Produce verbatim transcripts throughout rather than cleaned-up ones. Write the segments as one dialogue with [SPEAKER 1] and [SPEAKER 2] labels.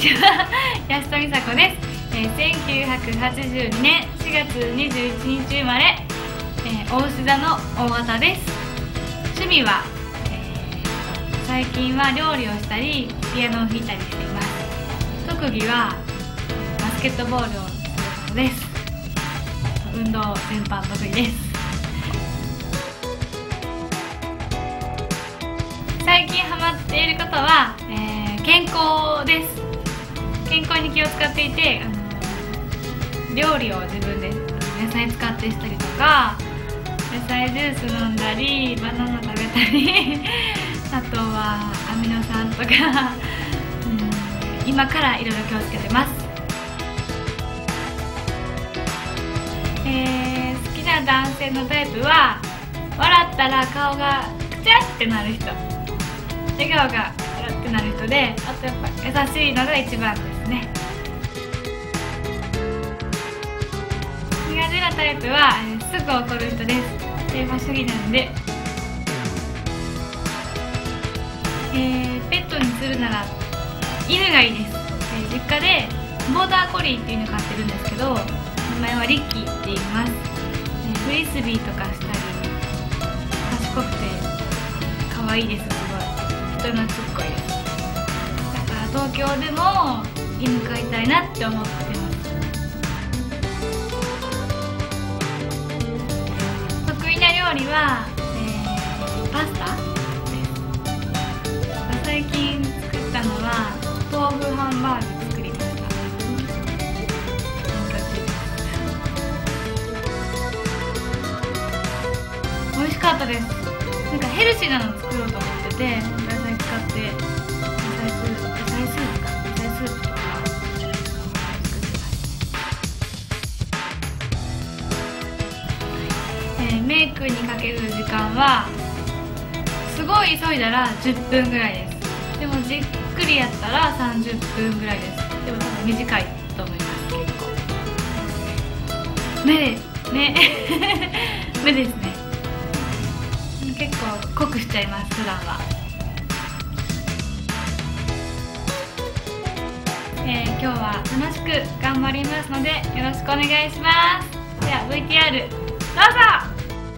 [SPEAKER 1] は安田美沙子です。えー、せんきゅうひゃくはちじゅうにねんしがつにじゅういちにち生まれ、えー、大志座の大型です。趣味は、えー、最近は料理をしたりピアノを弾いたりしています。特技はバスケットボールをすることです。運動全般得意です。最近ハマっていることは、えー、健康です。健康に気を使っていて、あの料理を自分で野菜使ってしたりとか、野菜ジュース飲んだりバナナ食べたりあとはアミノ酸とかうん今からいろいろ気をつけてます。えー、好きな男性のタイプは笑ったら顔がくちゃってなる人、笑顔がキラってなる人で、あとやっぱ優しいのが一番ですね。苦手なタイプはすぐ怒る人です。平和主義なので、えー、ペットにするなら犬がいいです。えー、実家でボーダーコリーっていうのを飼ってるんですけど、名前はリッキーって言います。えー、フリスビーとかしたり賢くて可愛いです。すごい人懐っこいです。だから東京でも犬飼いたいなって思ってます。得意な料理は、えー、パスタです。最近作ったのは豆腐ハンバーグ作りました。美味しかったです。なんかヘルシーなの作ろうと思ってて、野菜使って野菜スープ、野菜スープか野菜スープとか作ってます。えー、メイクにかける時間はすごい急いだらじゅっぷんぐらいです。でもじっくりやったらさんじゅっぷんぐらいです。でも多分短いと思います。結構目目目ですね。結構濃くしちゃいます。普段は、えー、今日は楽しく頑張りますのでよろしくお願いします。では ブイティーアール どうぞ。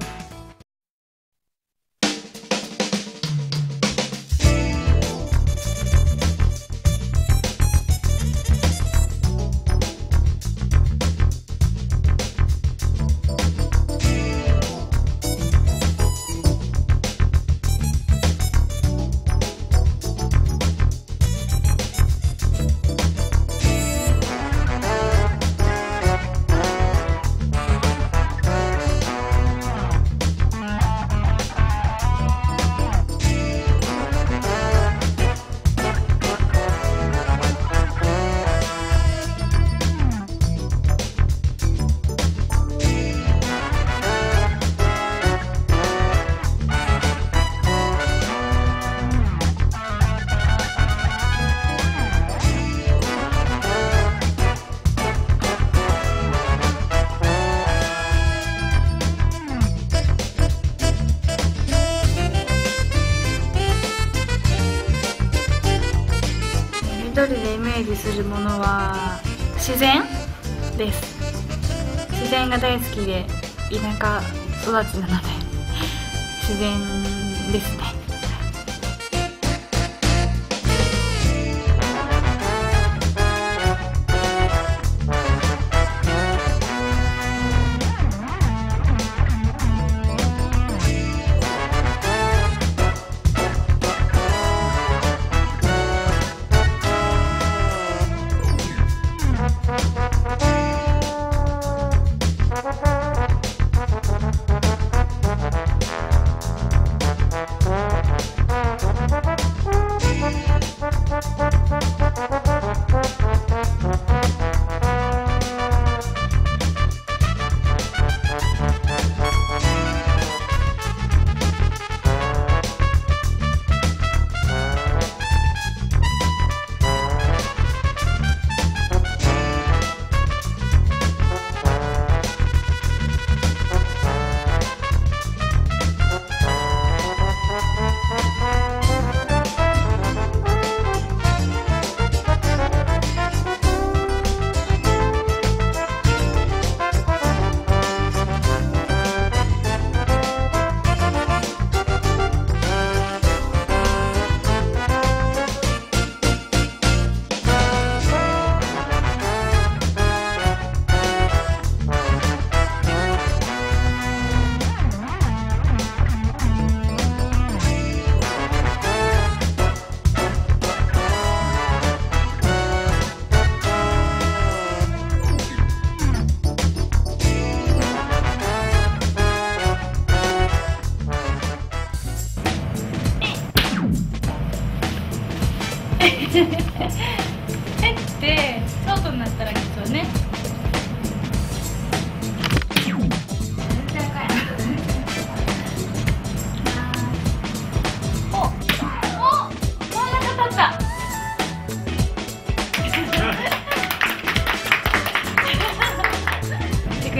[SPEAKER 1] 緑でイメージするものは自然です。自然が大好きで田舎育ちなので自然ですね。
[SPEAKER 2] Bye.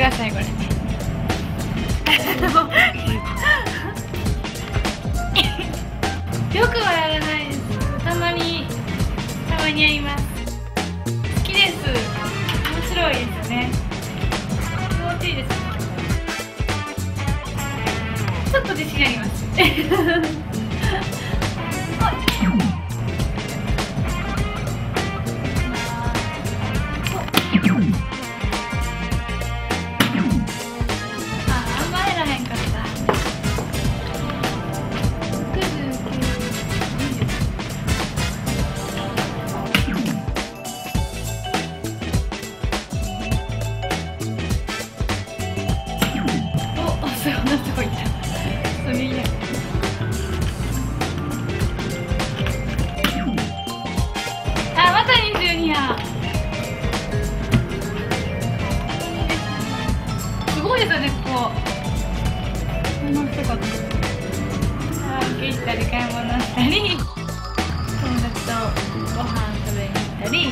[SPEAKER 1] ださいこれ。よくはやらないです。たまにたまにやります。好きです。面白いですね。気持ちいいです。ちょっと自信あります。そんなとこいた。それいいや。あ、またにじゅうにや。すごいですよね、ここ。こんな人かと。カラオケ行ったり買い物したり、友達とご飯食べに行ったり。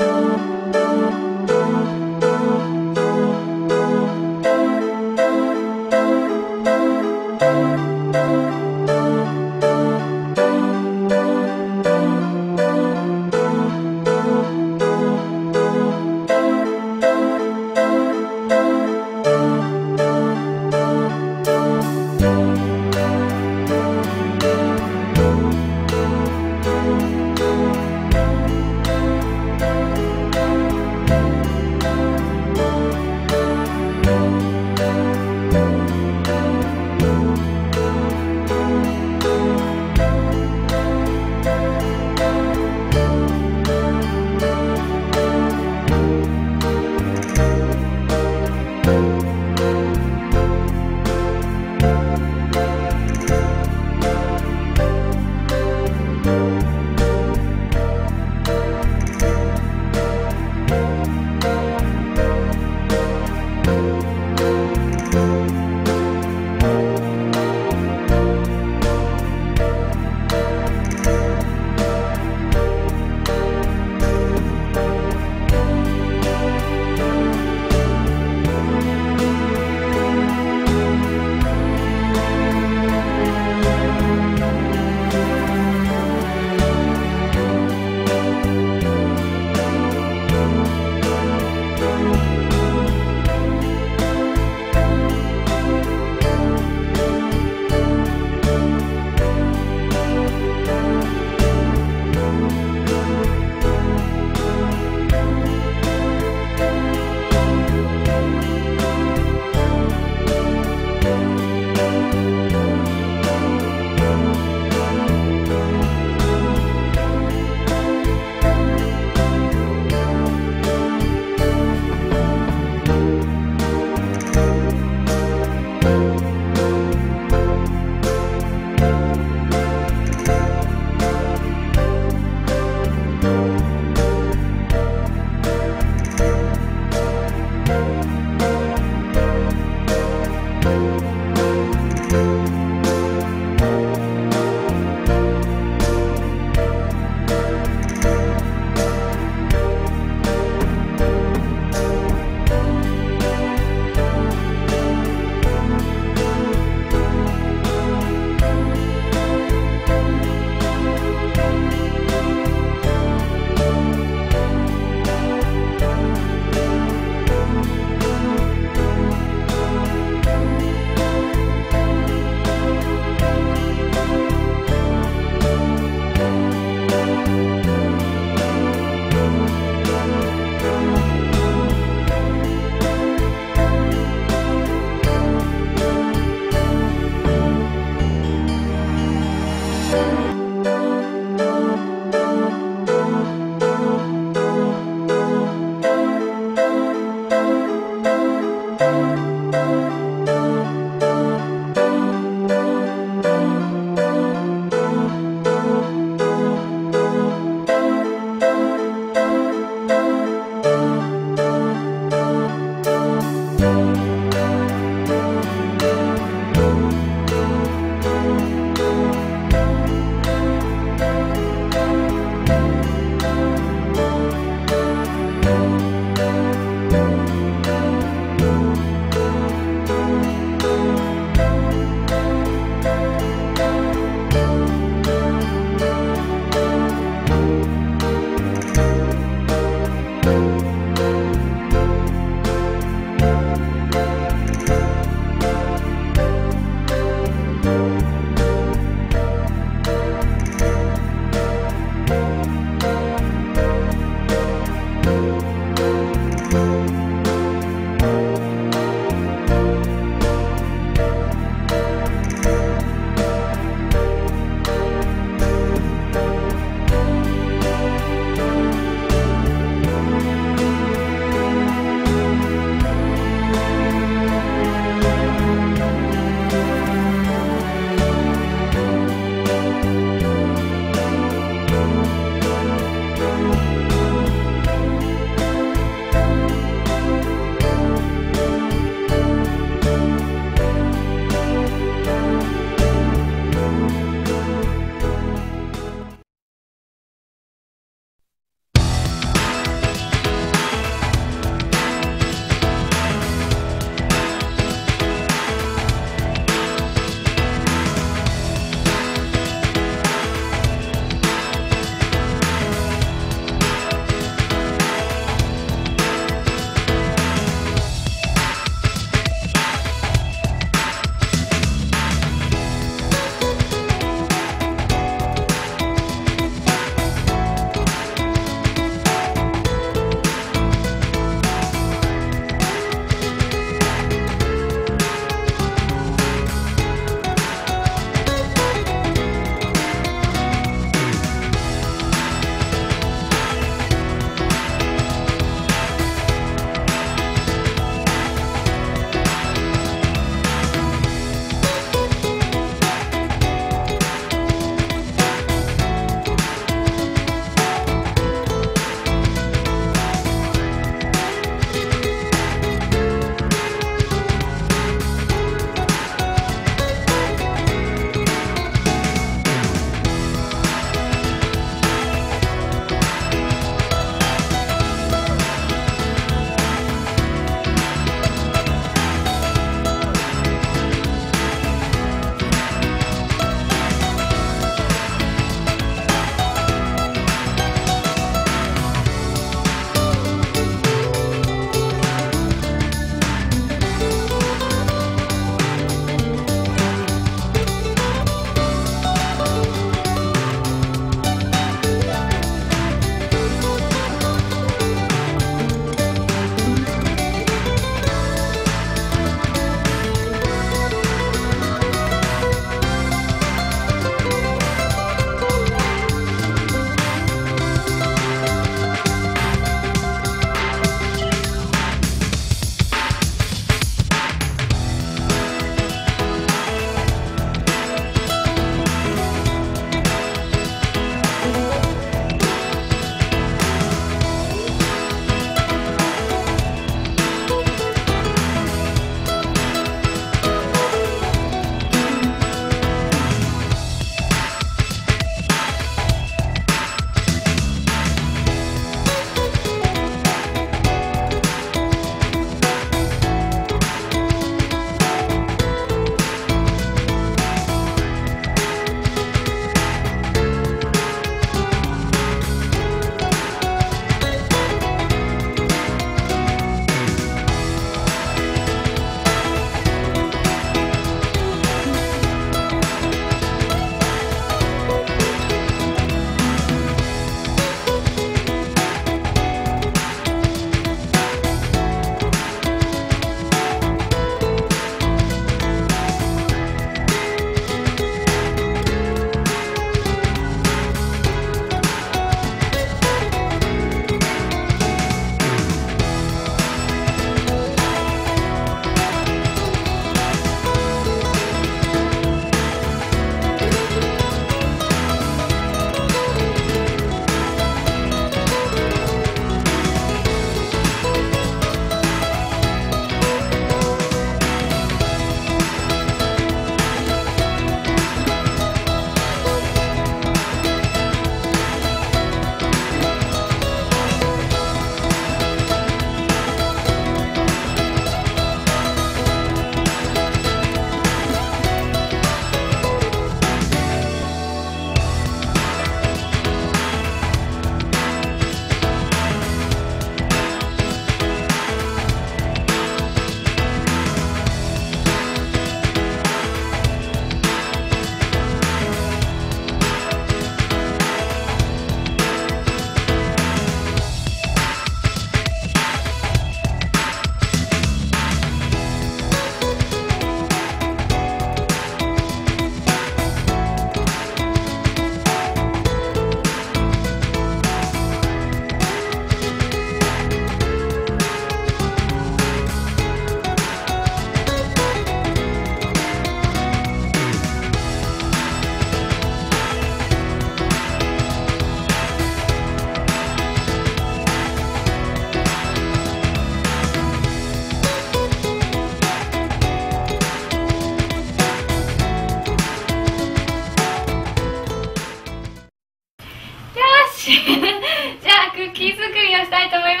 [SPEAKER 1] クッキー作りをしたいと思います。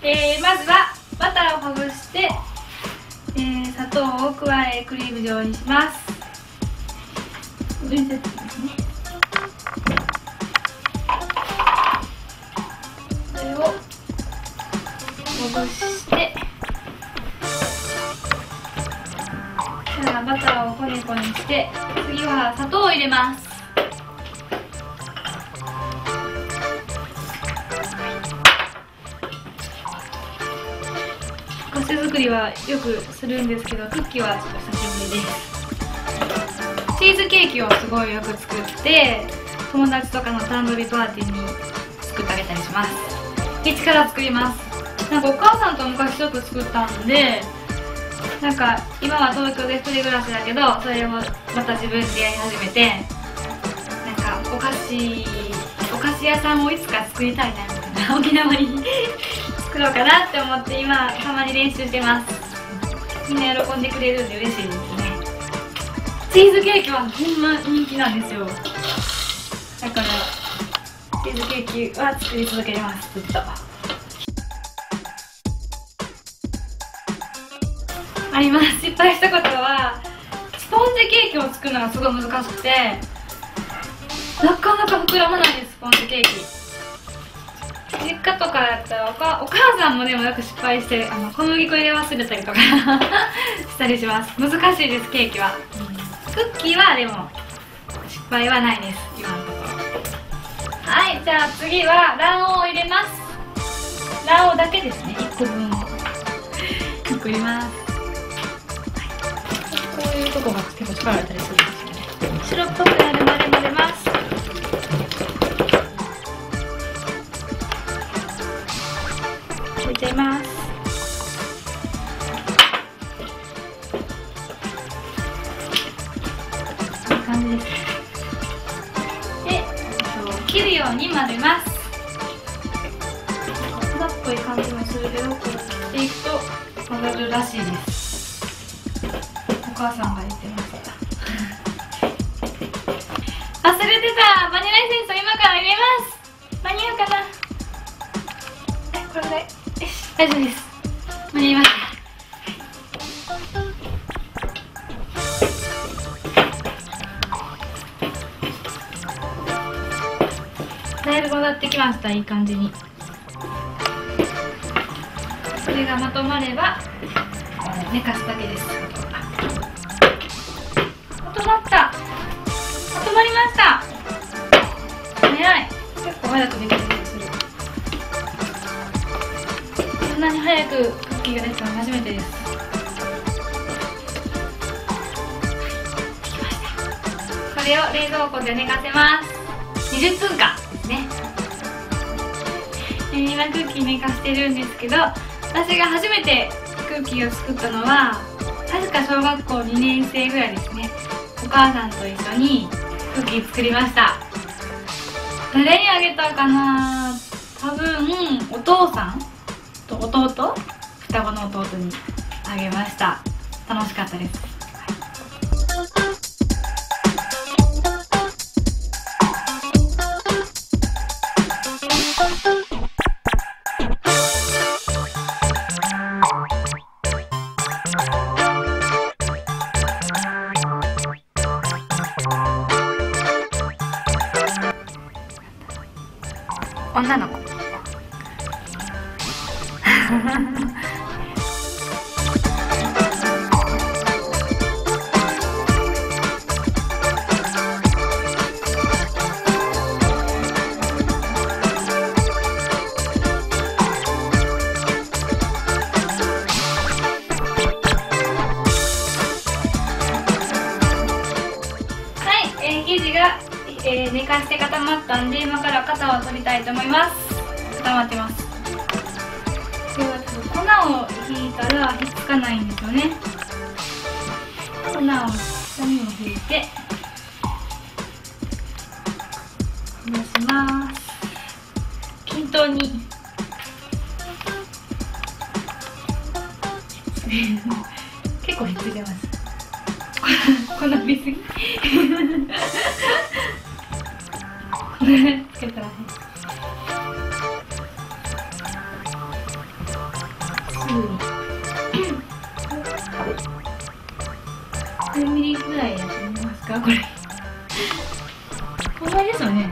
[SPEAKER 1] えー、まずはバターをほぐして、えー、砂糖を加えクリーム状にします。これですね。これをほぐして、じゃあバターをコネコネして、次は砂糖を入れます。お菓子作りはよくするんですけど、クッキーはちょっと久しぶりです。チーズケーキをすごいよく作って、友達とかの誕生日パーティーに作ってあげたりします。一から作ります。なんかお母さんと昔よく作ったんで、なんか今は東京で一人暮らしだけど、それをまた自分でやり始めて、なんかお菓子お菓子屋さんをいつか作りたいなみたいな、沖縄に作ろうかなって思って今たまに練習してます。みんな喜んでくれるんで嬉しいですね。チーズケーキはほんま人気なんですよ。だからチーズケーキは作り続けます、ずっと。あります。失敗したことは、スポンジケーキを作るのがすごい難しくて、なかなか膨らまないです、スポンジケーキ。実家とかやったらおかお母さんもでもよく失敗して、あの小麦粉入れ忘れたりとかしたりします。難しいです、ケーキは。クッキーはでも失敗はないです、今のところ。はい、じゃあ次は卵黄を入れます。卵黄だけですね、いっこぶんを作ります。こういうとこが結構力入れたりするんですよね。白っぽくなるまで混ぜます。入れちゃいます。こんな感じですね。で、切るように混ぜます。粉っぽい感じもするけど、こう切っていくと混ざるらしいです。お母さんが言ってました。忘れてた、バニラエッセンスを今から入れます。間に合うかな。え、これで、よし、大丈夫です。間に合いました。だいぶ混ざってきました、いい感じに。それがまとまれば寝かすだけです。まとまった、まとまりました。早い。結構早くできる気がする。こんなに早くクッキーができたの初めてです。できました。これを冷蔵庫で寝かせます。にじゅっぷんかんですね。えー、今クッキー寝かしてるんですけど、私が初めてクッキーを作ったのは確か小学校にねん生ぐらいですね。お母さんと一緒にクッキー作りました。誰にあげたかな。多分お父さんと弟、双子の弟にあげました。楽しかったです。女の子生地が、えー、寝かして固まったんで、今から型を取りたいと思います。固まってます。ではちょっと粉をひいたらひっつかないんですよね。粉を下にもひいて出します。均等に結構ひっついてます。この水につけたらね。 すぐにじゅうミリぐらいやってみますか。これこんなですよね。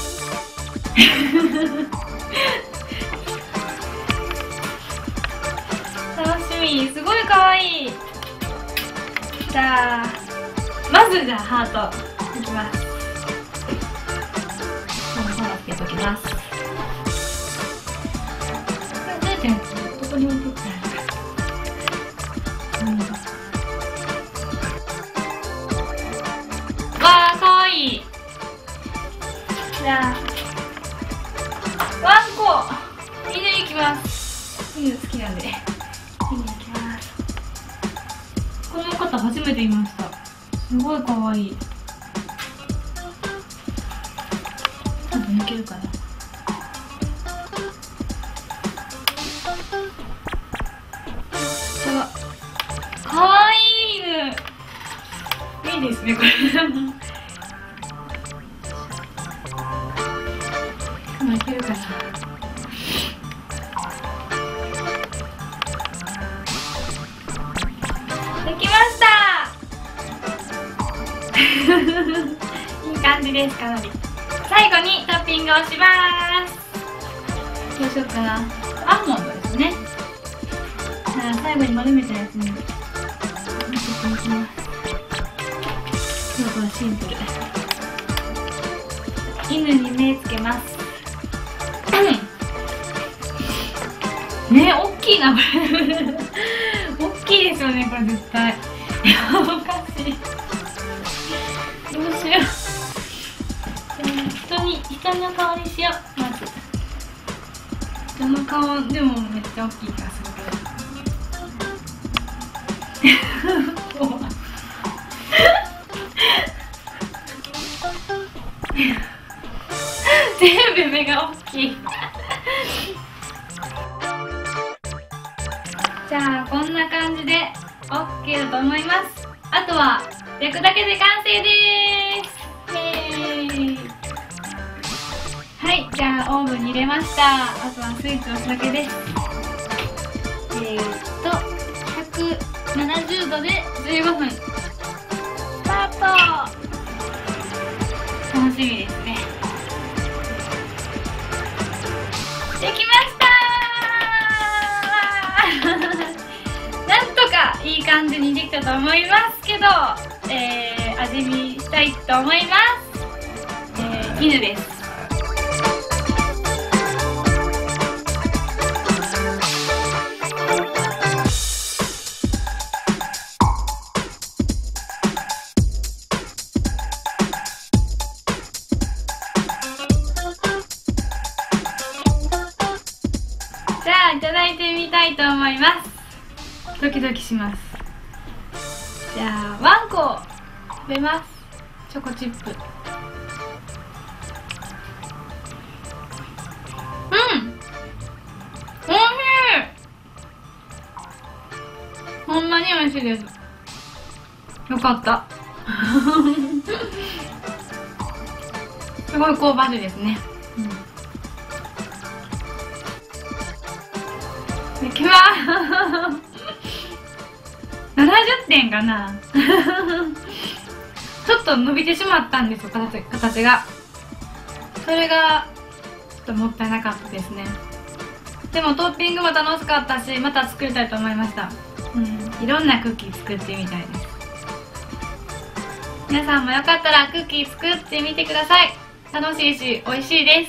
[SPEAKER 1] 楽しみ、すごい可愛い。じゃあまずじゃあハートいきます。このハートつけときます。これどうやってやつどこに置いてったらいいか。うんわー、かわいい。じゃあワンコ、犬いきます。犬好きなんで犬いきます。この方初めて見ました。すごいかわいい。ちゃんと抜けるかな。かわいい犬。いいですねこれ。いけるかな。できました。いい感じです。かなり。最後にトッピングをします。どうしようかな。アーモンドですね。じゃあ最後に丸めたやつにのせていきます。今日はシンプル。犬に目つけます。ね、大きいなこれ。大きいですよねこれ絶対。いやおかしい。どうしよう。人に人の顔にしよう。まず人の顔でもめっちゃ大きい気がするけど。全部目が大きい。じゃあこんな感じで オーケー だと思います。あとは焼くだけで完成です。イエーイ。はい、じゃあオーブンに入れました。あとはスイッチを押すだけです。えーっとひゃくななじゅうどでじゅうごふんスタート。楽しみですね。できましたー。なんとかいい感じにできたと思いますけど、えー、味見したいと思います。えー、犬です。じゃあいただいてみたいと思います。ドキドキします。じゃあワンコ食べます。チョコチップ。うんおいしい。ほんまにおいしいです。よかったすごい香ばしいですね。いきまーすななじゅってんかなちょっと伸びてしまったんですよ、形, 形がそれがちょっともったいなかったですね。でもトッピングも楽しかったし、また作りたいと思いました。うん、いろんなクッキー作ってみたいです。皆さんもよかったらクッキー作ってみてください。楽しいし美味しいです。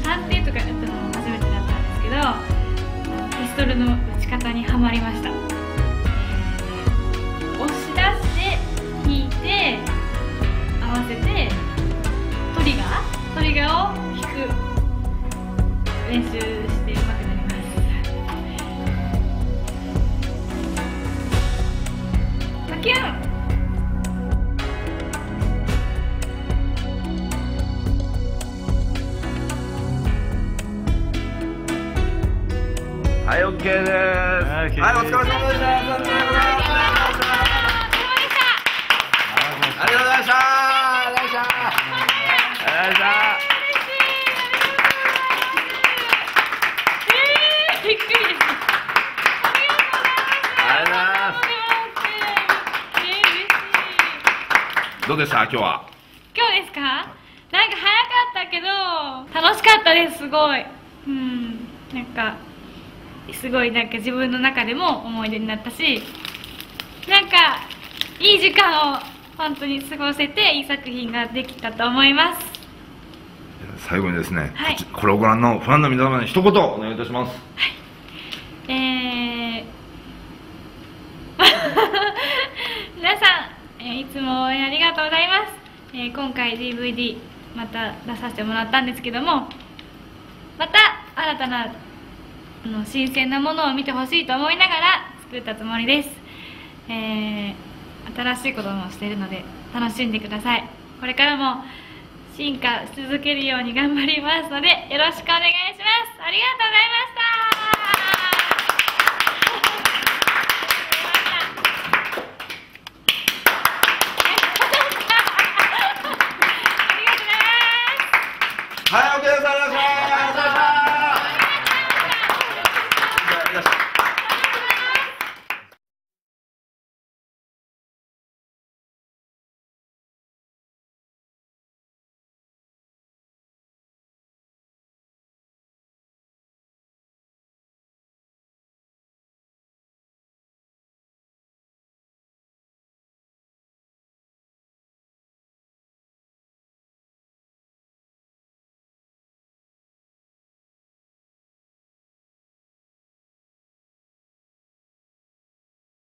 [SPEAKER 1] 探偵とかやったのも初めてだったんですけど、ピストルの撃ち方にはまりました。押し出して引いて合わせてトリガートリガーを引く練習してうまくなります。パキュン。
[SPEAKER 2] はい、オッケーです。はい、お疲れ様でした。ありがとうございました。ありがとうございました。ありがとうございました。
[SPEAKER 1] びっくりです。
[SPEAKER 2] ありがとうございます。どうでした今日は？
[SPEAKER 1] 今日ですか？なんか早かったけど楽しかったです。すごい。うん、なんかすごいなんか自分の中でも思い出になったし、なんかいい時間を本当に過ごせていい作品ができたと思います。
[SPEAKER 2] 最後にですね、
[SPEAKER 1] はい、
[SPEAKER 2] これをご覧のファンの皆様に一言お願いいたします。はい、
[SPEAKER 1] えー、皆さん、えー、いつも応援ありがとうございます。えー、今回 ディーブイディー また出させてもらったんですけども、また新たなの新鮮なものを見てほしいと思いながら作ったつもりです。えー、新しいこともしているので楽しんでください。これからも進化し続けるように頑張りますのでよろしくお願いします。ありがとうございました。
[SPEAKER 2] はい、オッケーです。ありがとうございました。